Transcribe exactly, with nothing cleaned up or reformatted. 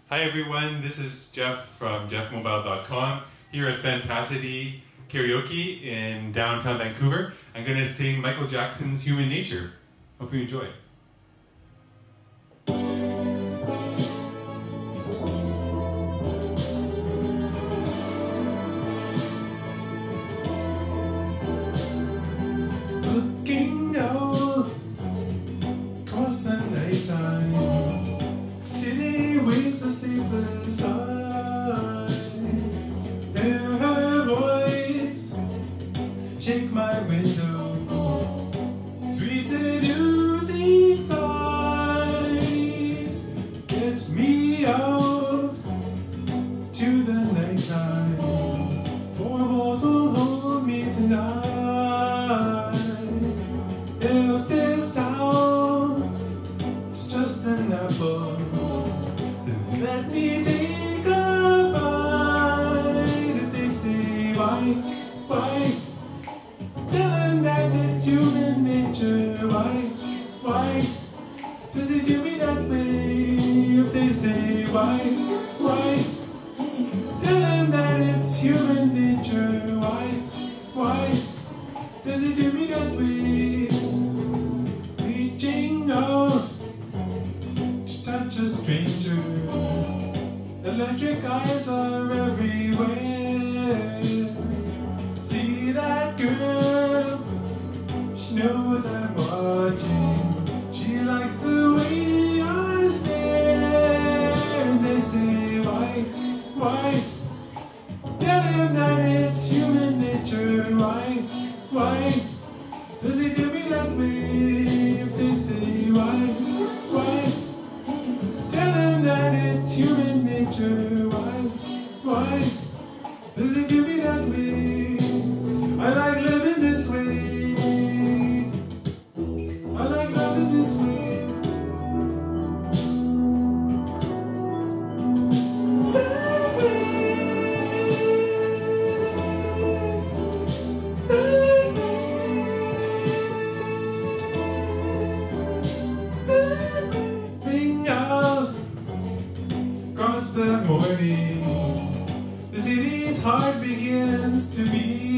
Hi everyone, this is Geoff from Geoff mobile dot com here at Fantacity Karaoke in downtown Vancouver. I'm going to sing Michael Jackson's Human Nature. Hope you enjoy. Looking out across the nighttime, city waits asleep inside. Hear her voice shake my window, sweet seducing sighs. Get me out to the nighttime, four walls will hold me tonight. If this town is just an apple, then let me take a bite. If they say why, why, tell them that it's human nature. Why, why, does it do me that way? If they say why, why, tell them that it's human nature. Why, why, does it do me that way? Reaching out to touch a stranger, electric eyes are everywhere. See that girl, she knows I'm watching. She likes the way I stare. And they say why, why, tell them that it's human nature. Why, why, does it do me that way? If they say why, why, tell them that it's human nature. Why, why, does it do me that way? I like living this way. I like loving this way. That way. Across the morning, the city's heart begins to beat.